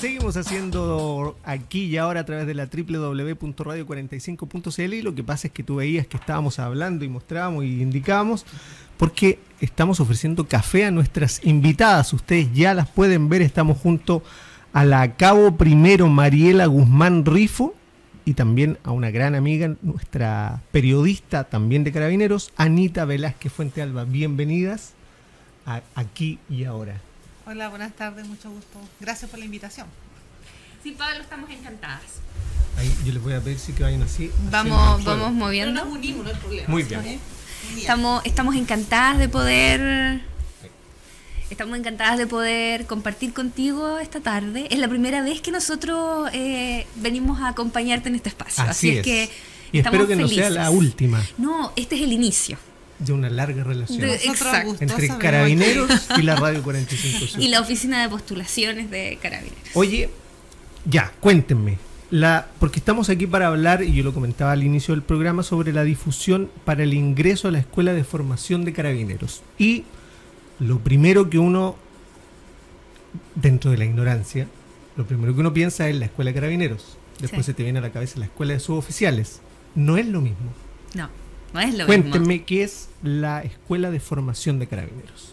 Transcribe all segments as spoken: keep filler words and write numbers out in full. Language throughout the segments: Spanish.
seguimos haciendo aquí y ahora a través de la doble u doble u doble u punto radio cuarenta y cinco punto c l, y lo que pasa es que tú veías que estábamos hablando y mostrábamos y indicábamos porque estamos ofreciendo café a nuestras invitadas. Ustedes ya las pueden ver, estamos junto a la cabo primero Mariela Guzmán Rifo y también a una gran amiga, nuestra periodista también de Carabineros, Anita Velázquez Fuentealba. Bienvenidas a Aquí y Ahora. Hola, buenas tardes, mucho gusto. Gracias por la invitación. Sí, Pablo, estamos encantadas. Ahí, yo les voy a pedir sí que vayan así. Vamos, vamos moviendo. Pero nos unimos, no hay problema. Muy bien. ¿Eh? Estamos, estamos encantadas de poder, estamos encantadas de poder compartir contigo esta tarde. Es la primera vez que nosotros eh, venimos a acompañarte en este espacio. Así, Así es, es que y espero que felices. no sea la última. No, este es el inicio. De una larga relación. De, exacto. Entre Carabineros y la Radio cuarenta y cinco Sur. Y la oficina de postulaciones de Carabineros. Oye, ya, cuéntenme. La, porque estamos aquí para hablar, y yo lo comentaba al inicio del programa, sobre la difusión para el ingreso a la Escuela de Formación de Carabineros. Y lo primero que uno, dentro de la ignorancia, lo primero que uno piensa es la Escuela de Carabineros. Después sí. Se te viene a la cabeza la Escuela de Suboficiales. No es lo mismo. No. No es lo Cuéntenme mismo. qué es la Escuela de Formación de Carabineros.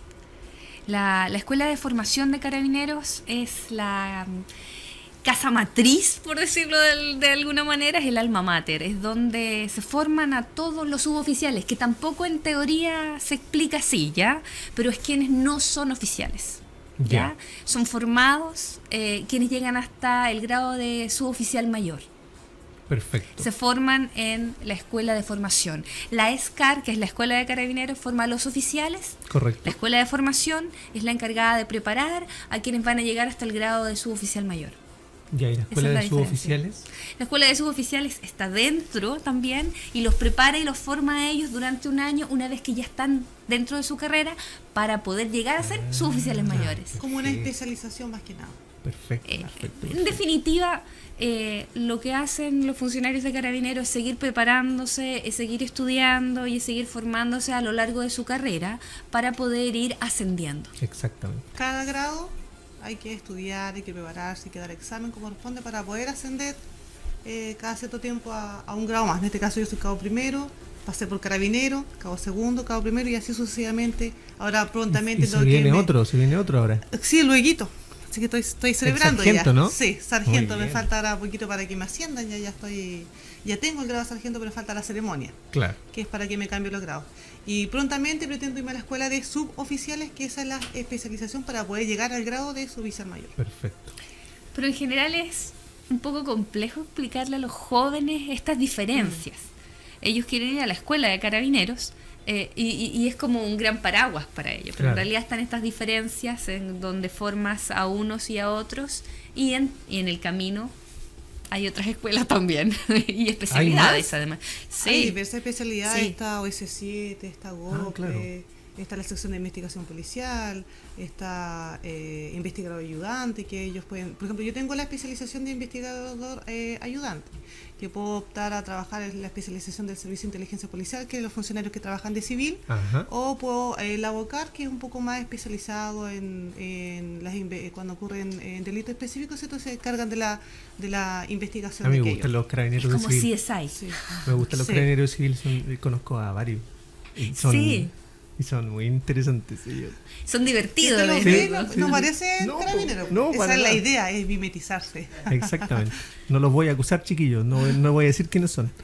La, la Escuela de Formación de Carabineros es la um, casa matriz, por decirlo de, de alguna manera, es el alma mater, es donde se forman a todos los suboficiales, que tampoco en teoría se explica así, ¿ya? Pero es quienes no son oficiales, ¿ya? Ya. Son formados eh, quienes llegan hasta el grado de suboficial mayor. Perfecto. Se forman en la escuela de formación. La ESCAR, que es la escuela de carabineros, forma a los oficiales. Correcto. La escuela de formación es la encargada de preparar a quienes van a llegar hasta el grado de suboficial mayor. Ya, ¿y la escuela es la de suboficiales? La escuela de suboficiales está dentro también y los prepara y los forma a ellos durante un año, una vez que ya están dentro de su carrera, para poder llegar a ser ah, suboficiales mayores. Como una especialización más que nada. Perfecto, eh, perfecto, perfecto. En definitiva, eh, lo que hacen los funcionarios de Carabineros es seguir preparándose, es seguir estudiando y es seguir formándose a lo largo de su carrera para poder ir ascendiendo. Exactamente. Cada grado hay que estudiar, hay que prepararse, hay que dar examen como corresponde para poder ascender eh, cada cierto tiempo a, a un grado más. En este caso yo soy cabo primero, pasé por carabinero, cabo segundo, cabo primero y así sucesivamente. Ahora prontamente... ¿Y se viene me... otro? ¿Se viene otro ahora? Sí, lueguito. Así que estoy, estoy celebrando sargento, ya. ¿No? Sí, sargento. Me falta ahora un poquito para que me asciendan. Ya, ya estoy, ya tengo el grado de sargento, pero falta la ceremonia. Claro. Que es para que me cambie los grados. Y prontamente pretendo irme a la escuela de suboficiales, que esa es la especialización para poder llegar al grado de suboficial mayor. Perfecto. Pero en general es un poco complejo explicarle a los jóvenes estas diferencias. Mm. Ellos quieren ir a la escuela de carabineros. Eh, y, y es como un gran paraguas para ellos, pero claro. En realidad están estas diferencias en donde formas a unos y a otros y en, y en el camino hay otras escuelas también y especialidades además. Sí. Hay diversas especialidades, sí. Está O S siete, está GOPE, ah, claro. Está la sección de investigación policial, está eh, investigador ayudante, que ellos pueden, por ejemplo, yo tengo la especialización de investigador eh, ayudante, que puedo optar a trabajar en la especialización del servicio de inteligencia policial, que es los funcionarios que trabajan de civil, Ajá. O puedo eh, la ABOCAR, que es un poco más especializado en, en las cuando ocurren en delitos específicos, entonces se encargan de la de la investigación. A mí de me aquello. gustan los carabineros es como de civil. C S I. Sí. Me gustan los sí. carabineros de civil, son, conozco a varios. Y son, sí. Y son muy interesantes ellos. Son divertidos. Sí, los sí, no, no, no parecen no, carabineros. No, Esa es la nada. idea, es mimetizarse. Exactamente. No los voy a acusar, chiquillos. No, no voy a decir quiénes son.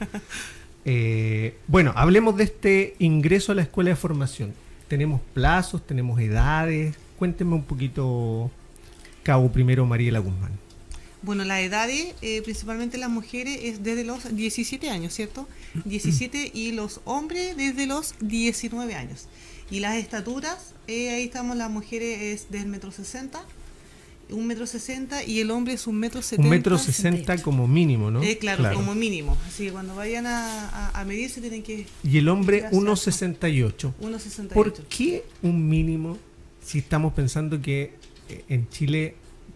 Eh, bueno, hablemos de este ingreso a la escuela de formación. Tenemos plazos, tenemos edades. Cuéntenme un poquito, cabo primero Mariela Guzmán. Bueno, las edades, eh, principalmente las mujeres, es desde los diecisiete años, ¿cierto? diecisiete y los hombres desde los diecinueve años. Y las estaturas, eh, ahí estamos, las mujeres es del metro sesenta, un metro sesenta y el hombre es un metro setenta. Un metro sesenta como mínimo, ¿no? Eh, claro, claro, como mínimo. Así que cuando vayan a, a, a medirse tienen que... Y el hombre uno sesenta y ocho. uno sesenta y ocho. ¿Por qué un mínimo si estamos pensando que en Chile,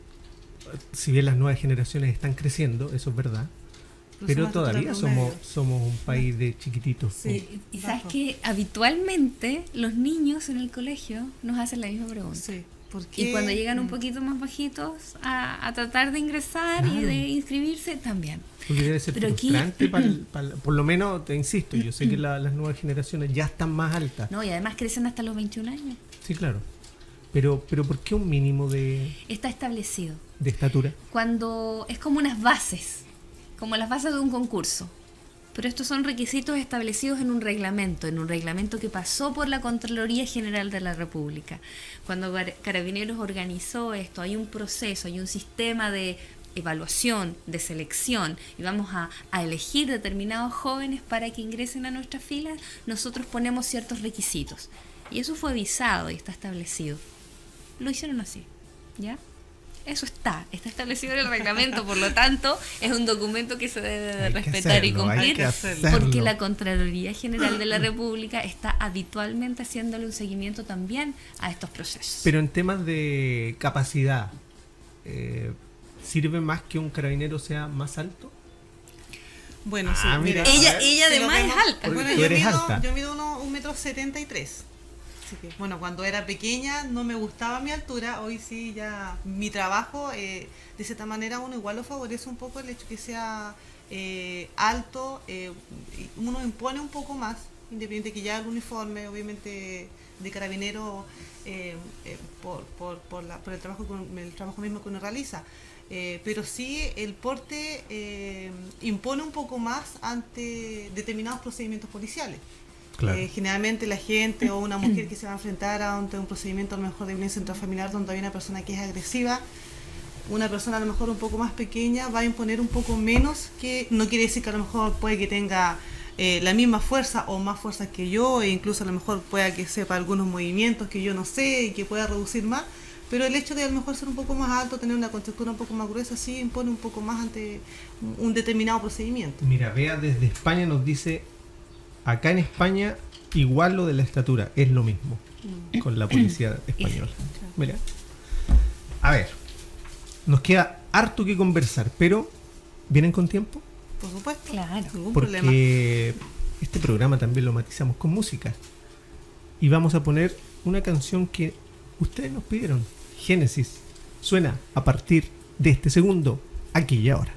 si bien las nuevas generaciones están creciendo, eso es verdad, pero todavía somos somos un país de chiquititos? Sí, y sabes que habitualmente los niños en el colegio nos hacen la misma pregunta. Sí. Porque, y cuando llegan un mm, poquito más bajitos a, a tratar de ingresar y Claro. de inscribirse, también. Porque debe ser Pero aquí- frustrante, pa'l- pa'l- por lo menos, te insisto, yo sé que la- las nuevas generaciones ya están más altas. No, y además crecen hasta los veintiún años. Sí, claro. Pero, pero ¿por qué un mínimo de, Está establecido. de estatura? Cuando es como unas bases, como las bases de un concurso. Pero estos son requisitos establecidos en un reglamento, en un reglamento que pasó por la Contraloría General de la República. Cuando Car- Carabineros organizó esto, hay un proceso, hay un sistema de evaluación, de selección, y vamos a, a elegir determinados jóvenes para que ingresen a nuestras filas, nosotros ponemos ciertos requisitos. Y eso fue avisado y está establecido. Lo hicieron así, ¿ya? Eso está, está establecido en el reglamento, por lo tanto, es un documento que se debe de Hay que respetar y hacerlo, hay cumplir, que hacerlo. porque la Contraloría General de la República está habitualmente haciéndole un seguimiento también a estos procesos. Pero en temas de capacidad, eh, ¿sirve más que un carabinero sea más alto? Bueno, sí, Ah, mira. mira, A ella ver. ella si lo además vemos- es alta. Porque Bueno, tú yo eres mido, alta. yo mido uno, un metro setenta y tres. Así que, bueno, cuando era pequeña no me gustaba mi altura, hoy sí ya mi trabajo, eh, de cierta manera uno igual lo favorece un poco el hecho que sea eh, alto, eh, y uno impone un poco más, independiente que ya el uniforme, obviamente de carabinero, eh, eh, por, por, por, la- por el, trabajo, con- el trabajo mismo que uno realiza. Eh, pero sí el porte eh, impone un poco más ante determinados procedimientos policiales. Claro. Eh, generalmente la gente o una mujer que se va a enfrentar ante un procedimiento a lo mejor de violencia intrafamiliar donde hay una persona que es agresiva, una persona a lo mejor un poco más pequeña va a imponer un poco menos, que no quiere decir que a lo mejor puede que tenga eh, la misma fuerza o más fuerza que yo, e incluso a lo mejor pueda que sepa algunos movimientos que yo no sé y que pueda reducir más, pero el hecho de a lo mejor ser un poco más alto, tener una contextura un poco más gruesa, sí impone un poco más ante un, un determinado procedimiento. Mira, Bea desde España nos dice, acá en España igual lo de la estatura, es lo mismo Mm. con la policía española. Claro. Mira. A ver, nos queda harto que conversar, pero ¿vienen con tiempo? Por supuesto, Claro. ningún problema. Porque este programa también lo matizamos con música. Y vamos a poner una canción que ustedes nos pidieron. Génesis. Suena a partir de este segundo, aquí y ahora.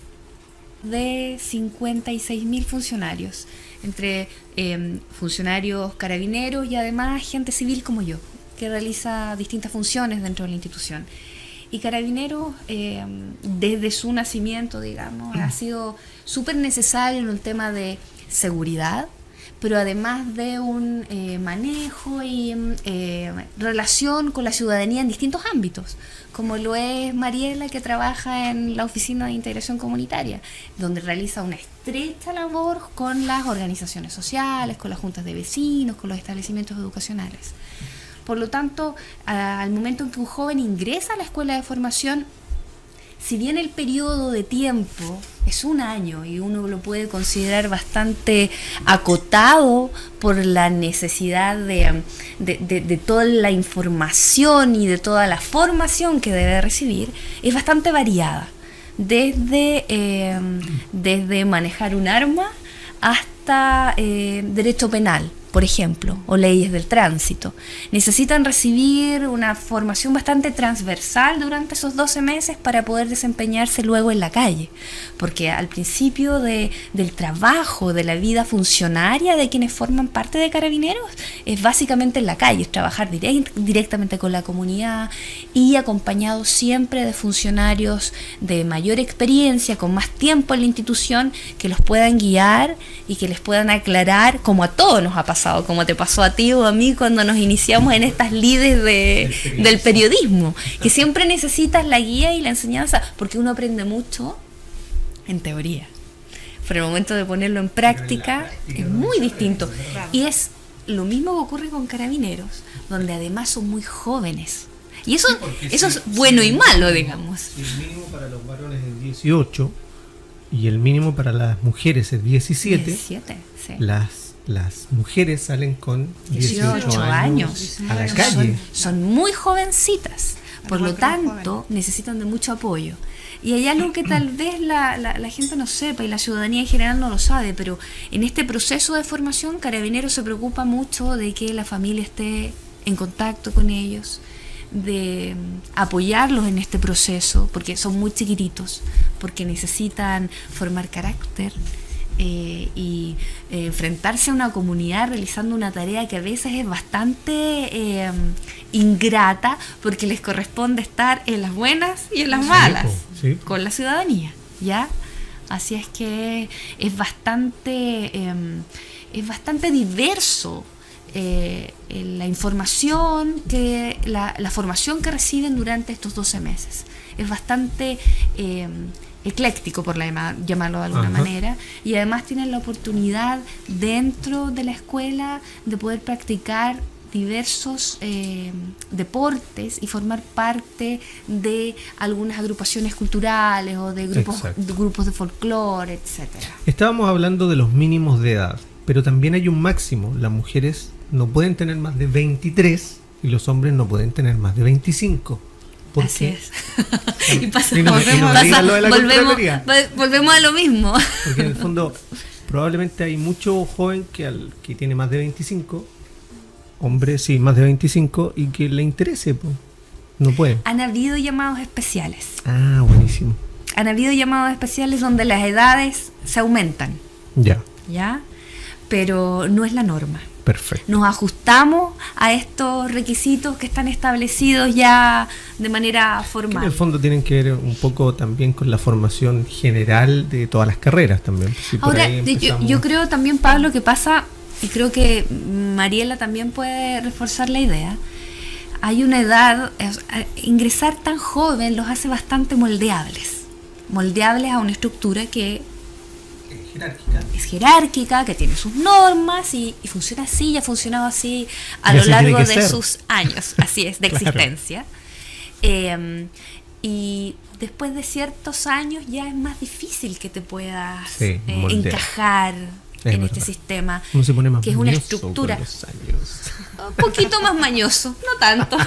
De cincuenta y seis mil funcionarios, entre eh, funcionarios carabineros y además gente civil como yo, que realiza distintas funciones dentro de la institución. Y Carabineros, eh, desde su nacimiento, digamos, ha sido súper necesario en un tema de seguridad, pero además de un eh, manejo y eh, relación con la ciudadanía en distintos ámbitos, como lo es Mariela, que trabaja en la Oficina de Integración Comunitaria, donde realiza una estrecha labor con las organizaciones sociales, con las juntas de vecinos, con los establecimientos educacionales. Por lo tanto, a- al momento en que un joven ingresa a la escuela de formación, si bien el periodo de tiempo es un año y uno lo puede considerar bastante acotado por la necesidad de, de, de- de toda la información y de toda la formación que debe recibir, es bastante variada. Desde, eh, desde manejar un arma hasta eh, derecho penal, por ejemplo, o leyes del tránsito. Necesitan recibir una formación bastante transversal durante esos doce meses para poder desempeñarse luego en la calle, porque al principio de, del trabajo, de la vida funcionaria de quienes forman parte de Carabineros, es básicamente en la calle, es trabajar direct, directamente con la comunidad y acompañado siempre de funcionarios de mayor experiencia, con más tiempo en la institución, que los puedan guiar y que les puedan aclarar, como a todos nos ha pasado, como te pasó a ti o a mí cuando nos iniciamos en estas lides de, del periodismo, que siempre necesitas la guía y la enseñanza, porque uno aprende mucho en teoría, pero el momento de ponerlo en práctica es muy distinto. Y es lo mismo que ocurre con Carabineros, donde además son muy jóvenes. Y eso, eso es bueno y malo, digamos. El mínimo para los varones es dieciocho y el mínimo para las mujeres es diecisiete. diecisiete, sí. Las, las mujeres salen con dieciocho, dieciocho años, años. a la Son- calle. Son muy jovencitas, por lo Igual que los tanto jóvenes. necesitan de mucho apoyo. Y hay algo que tal vez la, la, la gente no sepa y la ciudadanía en general no lo sabe, pero en este proceso de formación Carabineros se preocupa mucho de que la familia esté en contacto con ellos, de apoyarlos en este proceso, porque son muy chiquititos, porque necesitan formar carácter eh, y eh, enfrentarse a una comunidad realizando una tarea que a veces es bastante eh, ingrata, porque les corresponde estar en las buenas y en las malas, sí, sí. con la ciudadanía, ¿ya? Así es que es bastante, eh, es bastante diverso eh, la información, que la, la formación que reciben durante estos doce meses. Es bastante eh, ecléctico, por la, llamarlo de alguna Ajá. manera, y además tienen la oportunidad dentro de la escuela de poder practicar diversos eh, deportes y formar parte de algunas agrupaciones culturales o de grupos, de, grupos de folclore, etcétera. Estábamos hablando de los mínimos de edad, pero también hay un máximo. Las mujeres no pueden tener más de veintitrés y los hombres no pueden tener más de veinticinco. Así es. Y pasa, y no, volvemos, y no pasa, lo de la volvemos, volvemos a lo mismo. Porque en el fondo probablemente hay mucho joven que, al, que tiene más de veinticinco, hombre, sí, más de veinticinco, y que le interese, pues. No puede. Han habido llamados especiales. Ah, buenísimo. Han habido llamados especiales donde las edades se aumentan. Ya. ¿Ya? Pero no es la norma. Perfecto. Nos ajustamos a estos requisitos que están establecidos ya de manera formal. Que en el fondo tienen que ver un poco también con la formación general de todas las carreras también. Si Ahora, yo, yo creo también, Pablo, que pasa, y creo que Mariela también puede reforzar la idea, hay una edad, ingresar tan joven los hace bastante moldeables, moldeables a una estructura que jerárquica. es jerárquica, que tiene sus normas y, y funciona así, y ha funcionado así a y lo así largo de ser. sus años, así es, de Claro. existencia. Eh, y después de ciertos años ya es más difícil que te puedas Sí, eh, moldear. encajar Es en verdad. este sistema, Uno se pone más que es una mañoso estructura. con los años. Un poquito más mañoso, no tanto.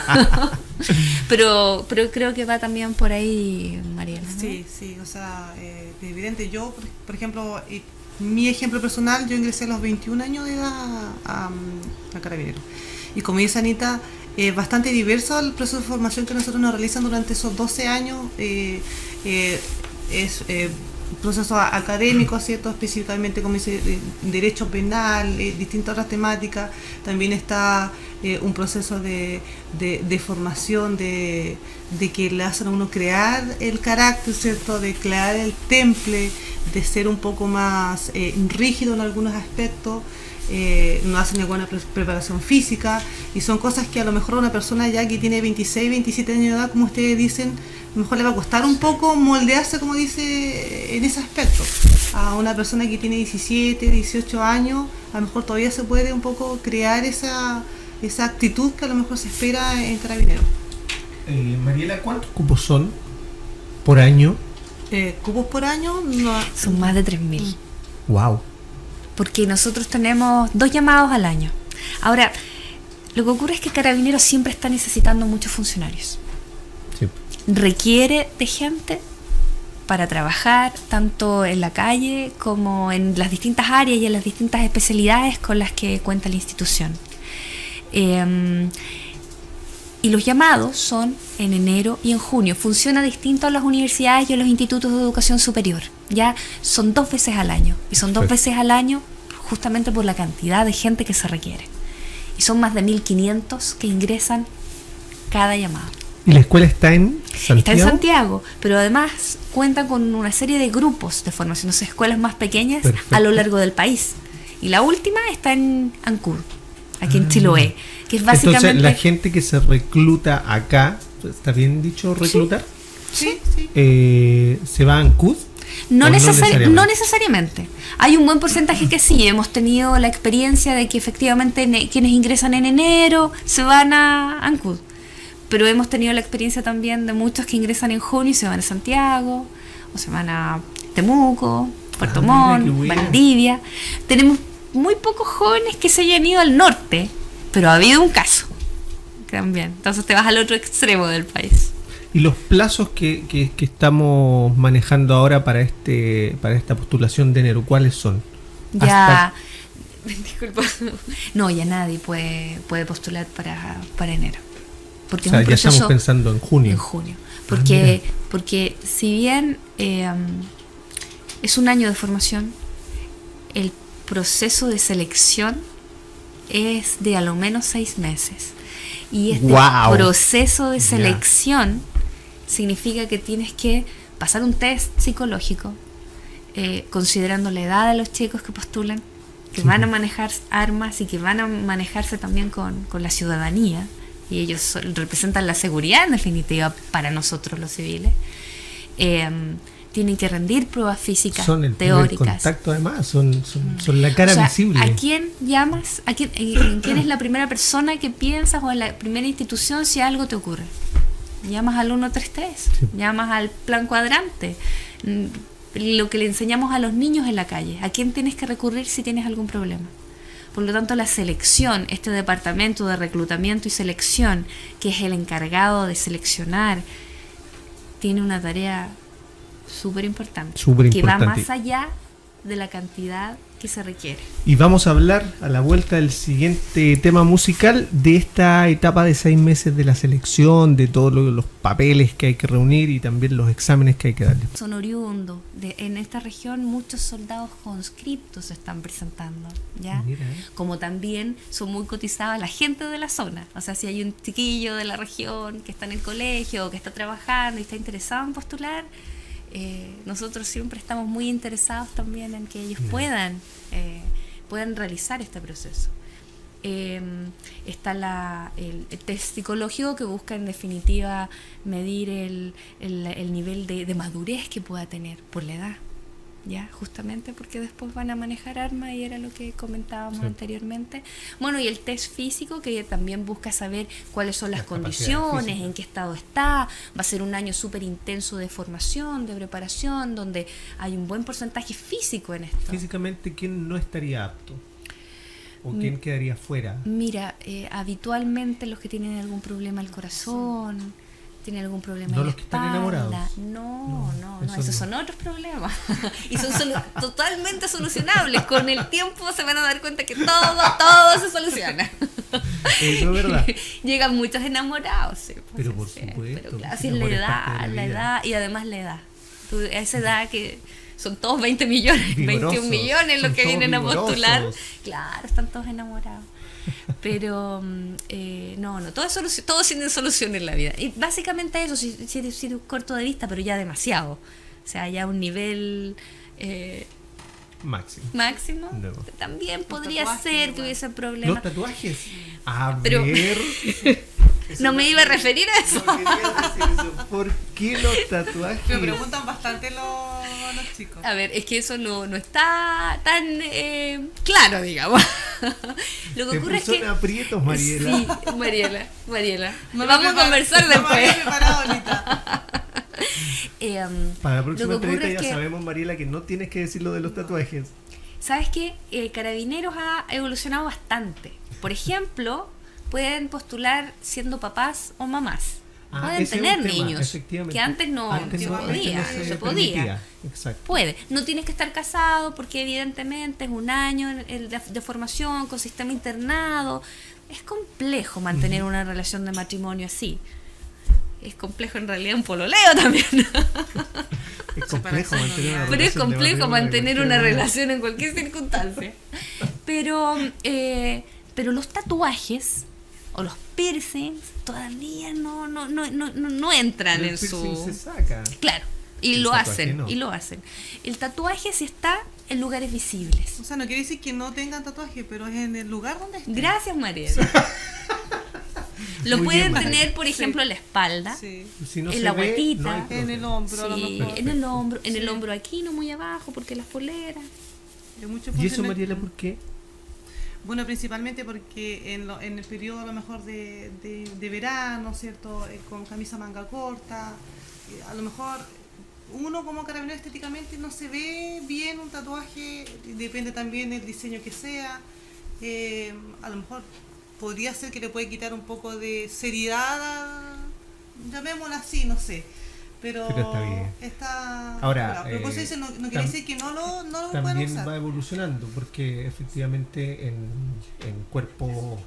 pero pero creo que va también por ahí, Mariela, ¿no? Sí, sí, o sea, eh, es evidente. Yo, por, por ejemplo, eh, mi ejemplo personal, yo ingresé a los veintiún años de edad a, a Carabineros. Y como dice Anita, es eh, bastante diverso el proceso de formación que nosotros nos realizan durante esos doce años. Eh, eh, es eh, proceso académico, ¿cierto? Específicamente, como dice, eh, derecho penal, eh, distintas otras temáticas. También está eh, un proceso de, de, de formación, de, de que le hacen a uno crear el carácter, ¿cierto? De crear el temple, de ser un poco más eh, rígido en algunos aspectos. Eh, no hacen ninguna pre preparación física, y son cosas que a lo mejor a una persona ya que tiene veintiséis, veintisiete años de edad, como ustedes dicen, a lo mejor le va a costar un poco moldearse, como dice, en ese aspecto. A una persona que tiene diecisiete, dieciocho años, a lo mejor todavía se puede un poco crear esa, esa actitud que a lo mejor se espera en Carabineros. Eh, Mariela, ¿cuántos cupos son por año? Eh, ¿Cupos por año? No. Son más de tres mil. Wow. Porque nosotros tenemos dos llamados al año. Ahora, lo que ocurre es que Carabineros siempre está necesitando muchos funcionarios. Sí. Requiere de gente para trabajar tanto en la calle como en las distintas áreas y en las distintas especialidades con las que cuenta la institución. Eh, y los llamados son en enero y en junio. Funciona distinto a las universidades y a los institutos de educación superior. Ya son dos veces al año. Y son dos veces al año justamente por la cantidad de gente que se requiere. Y son más de mil quinientos que ingresan cada llamado. ¿Y la escuela está en Santiago? Está en Santiago, pero además cuenta con una serie de grupos de formación, o sea, escuelas más pequeñas. Perfecto. A lo largo del país. Y la última está en Ancud, aquí ah. en Chiloé, que es básicamente... Entonces, la gente que se recluta acá, ¿está bien dicho reclutar? Sí, sí. Eh, ¿Se va a Ancud? No, necesari no, necesariamente. no necesariamente. Hay un buen porcentaje que sí. Hemos tenido la experiencia de que efectivamente quienes ingresan en enero se van a Ancud. Pero hemos tenido la experiencia también de muchos que ingresan en junio y se van a Santiago, o se van a Temuco, Puerto Montt, ah, Valdivia. Tenemos muy pocos jóvenes que se hayan ido al norte, pero ha habido un caso también. Entonces te vas al otro extremo del país. ¿Y los plazos que, que, que estamos manejando ahora para este para esta postulación de enero, cuáles son? Ya, Hasta... disculpa, no, ya nadie puede, puede postular para, para enero. Porque O sea, es un ya estamos proceso pensando en junio. en junio. Porque, mira. porque si bien eh, es un año de formación, el proceso de selección es de a lo menos seis meses. Y este ¡Guau! proceso de Ya. selección significa que tienes que pasar un test psicológico, eh, considerando la edad de los chicos que postulan, que Sí. van a manejar armas y que van a manejarse también con, con la ciudadanía. Y ellos son- representan la seguridad, en definitiva, para nosotros los civiles. Eh, tienen que rendir pruebas físicas, Son el primer teóricas. contacto, además, son, son, son la cara O sea, visible. ¿a quién llamas? ¿A quién, en, en quién es la primera persona que piensas o en la primera institución si algo te ocurre? Llamas al ciento treinta y tres, Sí. llamas al plan cuadrante. Mm, Lo que le enseñamos a los niños en la calle. ¿A quién tienes que recurrir si tienes algún problema? Por lo tanto, la selección, este departamento de reclutamiento y selección, que es el encargado de seleccionar, tiene una tarea súper importante, Súper que va importante. más allá de la cantidad que se requiere. Y vamos a hablar a la vuelta del siguiente tema musical de esta etapa de seis meses de la selección, de todos lo- los papeles que hay que reunir y también los exámenes que hay que darle. Son oriundos. De, en esta región muchos soldados conscriptos se están presentando, ¿ya? Mira, ¿eh? Como también son muy cotizadas la gente de la zona. O sea, si hay un chiquillo de la región que está en el colegio, que está trabajando y está interesado en postular, eh, nosotros siempre estamos muy interesados también en que ellos Mira. puedan, eh, puedan realizar este proceso. Eh, está la, el, el test psicológico que busca en definitiva medir el, el, el nivel de, de madurez que pueda tener por la edad, ya justamente porque después van a manejar armas y era lo que comentábamos Sí. anteriormente. Bueno, y el test físico que también busca saber cuáles son las, Las capacidades condiciones, físicas. en qué estado está. Va a ser un año súper intenso de formación, de preparación, donde hay un buen porcentaje físico en esto. Físicamente, ¿quién no estaría apto? ¿O Mm. quién quedaría fuera? Mira, eh, habitualmente los que tienen algún problema al corazón, tienen algún problema No en la los que están espalda. enamorados. No, No, no, no, eso esos no. son otros problemas. Y son solu- totalmente solucionables. Con el tiempo se van a dar cuenta que todo, todo se soluciona. Eso es verdad. Llegan muchos enamorados, sí, pues, Pero sí, por sí, supuesto, pero claro, pues, si el es la amor es parte edad, de la la vida. edad y además la edad. Tú, a esa edad que son todos veinte millones, Vigorosos, veintiún millones los son que todos vienen a postular. vigorosos. Claro, están todos enamorados. Pero mm, eh, no, no, todo, es solución, todo tiene solución en la vida. Y básicamente eso, si, si, si corto de vista, pero ya demasiado. O sea, ya un nivel eh, Máximo. máximo. No. También podría tatuajes, ser que igual. hubiese problemas. ¿Los tatuajes? A Pero- ver. No me iba a referir a eso. No quería decir eso. ¿Por qué los tatuajes? Me preguntan bastante los, los chicos. A ver, es que eso no, no está tan eh, claro, digamos. Lo que Te ocurre es puso que... en aprietos, Mariela. Sí, Mariela, Mariela. No me Vamos a prepara- conversar no me después. había preparado ahorita. Eh, um, Para la lo próxima que ocurre entrevista es ya que, sabemos, Mariela, que no tienes que decir lo de los tatuajes. ¿sabes qué? Eh, Carabineros ha evolucionado bastante. Por ejemplo, pueden postular siendo papás o mamás. Ah, Pueden ese es un tener tema, niños, efectivamente. que antes no, Antes se no- antes podía, no no se se podía. permitía. Exacto. Puede. No tienes que estar casado porque evidentemente es un año en- en de, de formación con sistema internado. Es complejo mantener una relación de matrimonio así. Es complejo en realidad un pololeo también. Es complejo Separación, mantener una ¿no? Pero es relación de complejo matrimonio mantener de una cualquier manera. relación en cualquier circunstancia. Pero, eh, pero los tatuajes o los piercings todavía no, no, no, no, no, no entran El en piercing su... se saca. Claro, y El lo tatuaje hacen, no. y lo hacen. El tatuaje sí está en lugares visibles. O sea, no quiere decir que no tengan tatuaje, pero es en el lugar donde estén. Gracias, María. Lo Muy pueden bien, María. tener, por ejemplo, en la espalda, Sí. Si no en se la ve, guatita, no hay En el problema. hombro, a lo sí, mejor. en el hombro, en el Sí. hombro aquí, no muy abajo, porque las poleras. De muchos ¿Y eso, funciones- Mariela, por qué? Bueno, principalmente porque en, lo- en el periodo a lo mejor de, de, de verano, ¿cierto? Eh, con camisa manga corta, eh, a lo mejor uno como carabinero estéticamente no se ve bien un tatuaje, depende también del diseño que sea. Eh, a lo mejor podría ser que le puede quitar un poco de seriedad, a- llamémoslo así, no sé. Pero, Pero está bien. está- Ahora, claro, pero por eso eh, dice, no, no quiere tam- decir que no lo, no lo puedan También usar. va evolucionando, porque efectivamente en, en cuerpos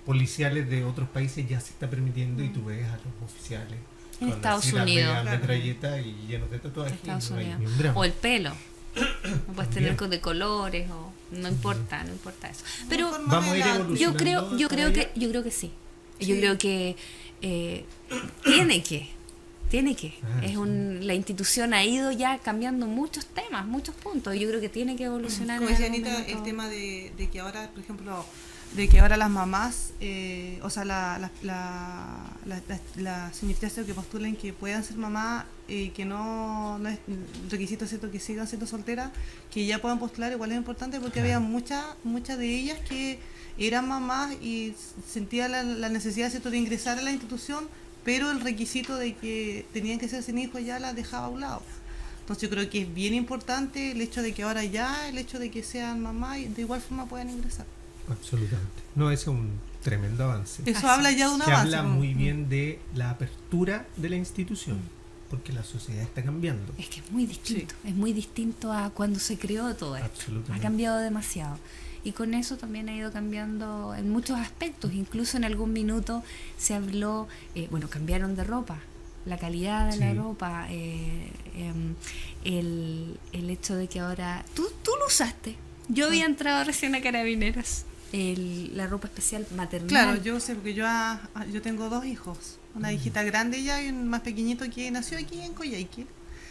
policiales de otros países ya se está permitiendo, y tú ves a los oficiales en con Estados así las Unidos, megas claro. metralletas y llenos de tatuajes. Estados y no hay Unidos. ni un drama. O el pelo. No puedes tener También. co- de colores o no importa, no importa eso. Pero Forma Vamos de a ir la- evolucionando. yo creo, yo para creo que, allá. yo creo que sí. Sí. Yo creo que eh, tiene que, tiene que. Ah, es sí. un, la institución ha ido ya cambiando muchos temas, muchos puntos. Y yo creo que tiene que evolucionar. Como en decía algún Anita, momento. el tema de, de que ahora, por ejemplo, de que ahora las mamás, eh, o sea, la, la, la, la, la- las señoritas que postulen que puedan ser mamás y que no, no es requisito, ¿cierto?, que sigan siendo solteras, que ya puedan postular, igual es importante porque Claro. había muchas muchas de ellas que eran mamás y sentían la, la necesidad, ¿cierto?, de ingresar a la institución, pero el requisito de que tenían que ser sin hijos ya las dejaba a un lado. Entonces yo creo que es bien importante el hecho de que ahora ya, el hecho de que sean mamás y de igual forma puedan ingresar. Absolutamente. No, ese es un tremendo avance. Eso Así habla ya de un Que avance. habla como- muy bien de la apertura de la institución, porque la sociedad está cambiando. Es que es muy distinto, es muy distinto a cuando se creó todo esto. Ha Absolutamente. cambiado demasiado. Y con eso también ha ido cambiando en muchos aspectos. Incluso en algún minuto se habló, eh, bueno, cambiaron de ropa, la calidad de la Sí. ropa, eh, em, el, el hecho de que ahora... Tú, tú lo usaste. Yo había entrado recién a Carabineras. El, la ropa especial maternal. Claro, yo sé, porque yo, ah, ah, yo tengo dos hijos. Una hijita grande ya y un más pequeñito que nació aquí en Coyhaique.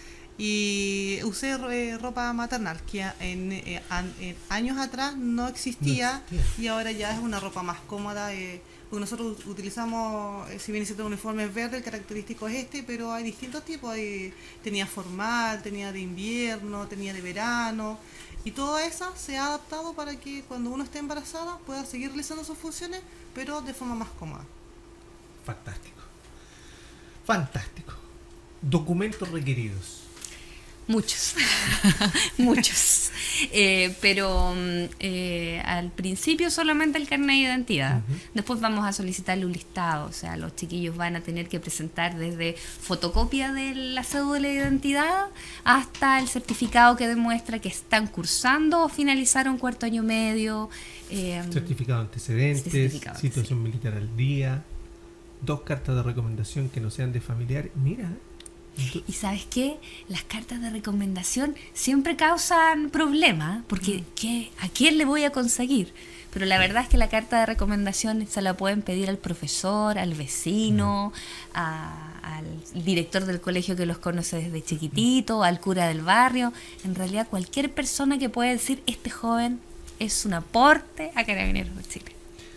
Y usé eh, ropa maternal, que a- en, eh, an- en años atrás no existía, No existía. y ahora ya es una ropa más cómoda. Eh, porque nosotros ut- utilizamos, eh, si bien es cierto, uniforme verde, el característico es este, pero hay distintos tipos. Hay, tenía formal, tenía de invierno, tenía de verano. Y toda esa se ha adaptado para que cuando uno esté embarazada pueda seguir realizando sus funciones, pero de forma más cómoda. Fantástico. Fantástico. Documentos requeridos. Muchos, muchos. Eh, pero mm, eh, al principio solamente el carnet de identidad. Ujú. Después vamos a solicitarle un listado. O sea, los chiquillos van a tener que presentar desde fotocopia de la cédula de identidad hasta el certificado que demuestra que están cursando o finalizaron cuarto año medio. eh, Certificado de antecedentes, Certificado, situación militar al día, dos cartas de recomendación que no sean de familiar. Mira, ento- Y ¿sabes qué? Las cartas de recomendación siempre causan problemas, porque ¿qué, ¿a quién le voy a conseguir? Pero la verdad es que la carta de recomendación se la pueden pedir al profesor, al vecino, a- al director del colegio que los conoce desde chiquitito, al cura del barrio. En realidad cualquier persona que pueda decir, este joven es un aporte a Carabineros de Chile.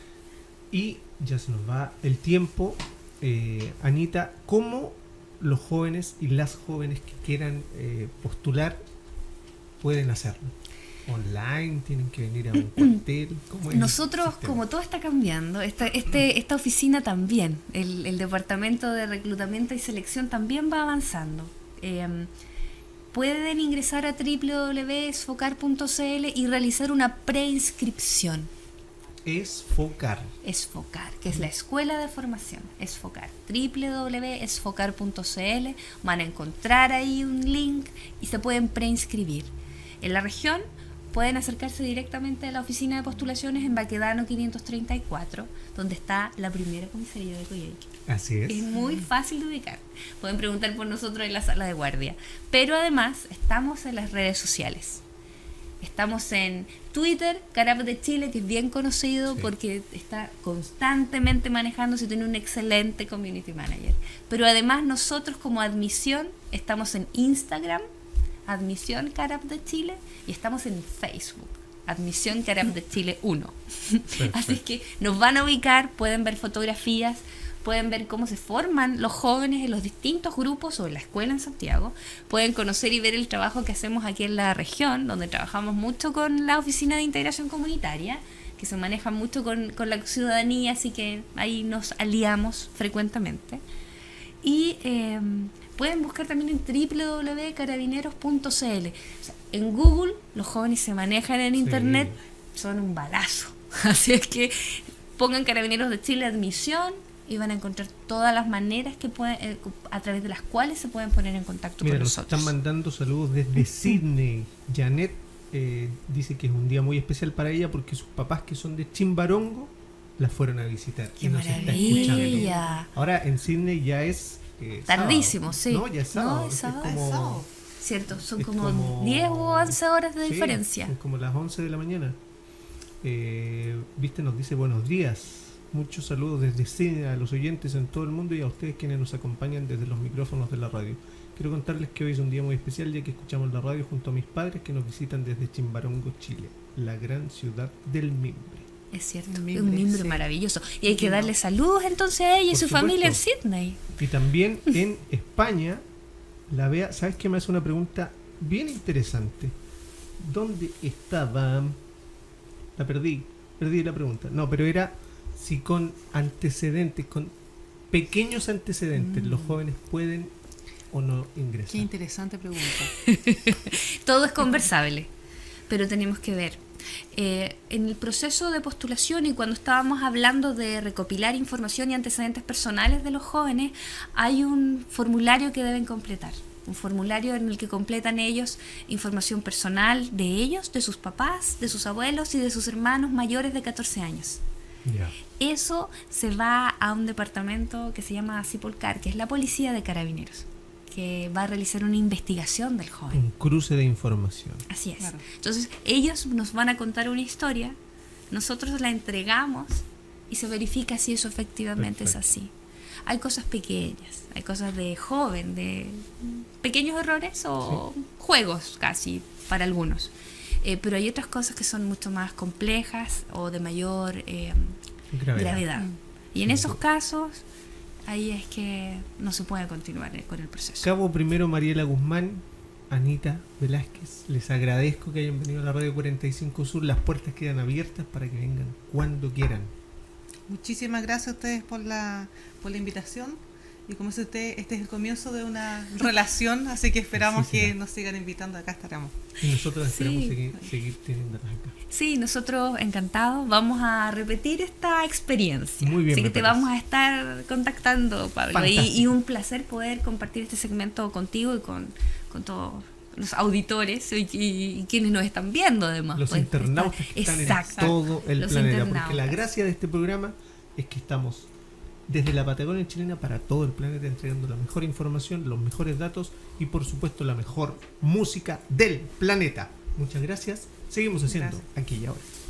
y ya se nos va el tiempo. Eh, Anita, ¿cómo los jóvenes y las jóvenes que quieran eh, postular pueden hacerlo? ¿Online? ¿Tienen que venir a un cuartel? ¿Cómo es el Nosotros, sistema? como todo está cambiando, esta, este, esta oficina también, el, el departamento de reclutamiento y selección también va avanzando. Eh, pueden ingresar a w w w punto esfocar punto c l y realizar una preinscripción. Esfocar. Esfocar, que es la escuela de formación. Esfocar. w w w punto esfocar punto c l. Van a encontrar ahí un link y se pueden preinscribir. En la región pueden acercarse directamente a la oficina de postulaciones en Baquedano quinientos treinta y cuatro, donde está la primera comisaría de Coyhaique. Así es. Es muy fácil de ubicar. Pueden preguntar por nosotros en la sala de guardia. Pero además estamos en las redes sociales. Estamos en Twitter, Carap de Chile, que es bien conocido Sí. porque está constantemente manejándose y tiene un excelente community manager. Pero además nosotros como admisión estamos en Instagram, Admisión Carap de Chile, y estamos en Facebook, Admisión Carap de Chile uno. Así es que nos van a ubicar, pueden ver fotografías, pueden ver cómo se forman los jóvenes en los distintos grupos o en la escuela en Santiago, pueden conocer y ver el trabajo que hacemos aquí en la región, donde trabajamos mucho con la Oficina de Integración Comunitaria, que se maneja mucho con, con la ciudadanía, así que ahí nos aliamos frecuentemente. Y eh, pueden buscar también en w w w punto carabineros punto c l. O sea, en Google los jóvenes se manejan en Sí. internet, son un balazo. Así es que pongan Carabineros de Chile admisión y van a encontrar todas las maneras que pueden, eh, a través de las cuales se pueden poner en contacto Mira, con nos nosotros. están mandando saludos desde Sydney. Janet eh, dice que es un día muy especial para ella porque sus papás, que son de Chimbarongo, las fueron a visitar. ¡Qué y nos está maravilla! escuchando. Ahora en Sydney ya es eh, Tardísimo, sábado. sí. No, ya es sábado. No, es Es sábado. como- Es sábado. Cierto, son es como, como- diez o once horas de Sí, diferencia. son como las once de la mañana. Eh, Viste, nos dice buenos días. Muchos saludos desde Sydney a los oyentes en todo el mundo y a ustedes quienes nos acompañan desde los micrófonos de la radio. Quiero contarles que hoy es un día muy especial ya que escuchamos la radio junto a mis padres que nos visitan desde Chimbarongo, Chile, la gran ciudad del mimbre. Es cierto, Un es mimbre, un mimbre sí. maravilloso. Y hay que Lindo. darle saludos entonces a ella y Por su supuesto. familia en Sydney. Y también en España, la Bea, ¿sabes qué? Me hace una pregunta bien interesante. ¿Dónde estaba? La perdí, perdí la pregunta. No, pero era si con antecedentes, con pequeños antecedentes, Mm. los jóvenes pueden o no Qué ingresar. interesante pregunta. Todo es conversable, pero tenemos que ver. Eh, en el proceso de postulación y cuando estábamos hablando de recopilar información y antecedentes personales de los jóvenes, hay un formulario que deben completar. Un formulario en el que completan ellos información personal de ellos, de sus papás, de sus abuelos y de sus hermanos mayores de catorce años. Ya. Eso se va a un departamento que se llama Cipolcar, que es la policía de carabineros, que va a realizar una investigación del joven. Un cruce de información. Así es. Claro. Entonces, ellos nos van a contar una historia, nosotros la entregamos y se verifica si eso efectivamente Perfecto. es así. Hay cosas pequeñas, hay cosas de joven, de pequeños errores o juegos casi para algunos. Eh, pero hay otras cosas que son mucho más complejas o de mayor eh, Gravedad. gravedad. Mm. Y en Sin esos duda. casos, ahí es que no se puede continuar eh, con el proceso. Cabo primero Mariela Guzmán, Anita Velázquez, les agradezco que hayan venido a la Radio cuarenta y cinco Sur. Las puertas quedan abiertas para que vengan cuando quieran. Muchísimas gracias a ustedes por la, por la invitación. Y como dice usted, este es el comienzo de una relación, así que esperamos Así será. que nos sigan invitando. Acá estaremos. Y nosotros esperamos Sí. seguir, seguir teniéndolas acá. Sí, nosotros encantados vamos a repetir esta experiencia. Muy bien, Así me que te parece. vamos a estar contactando, Pablo. Y, Fantástico. y un placer poder compartir este segmento contigo y con, con todos los auditores y, y- y quienes nos están viendo además. Los Pues, internautas está- que están Exacto. en todo el Los planeta. Porque internautas. la gracia de este programa es que estamos desde la Patagonia chilena para todo el planeta entregando la mejor información, los mejores datos y por supuesto la mejor música del planeta. Muchas gracias. Seguimos haciendo Gracias. aquí y ahora.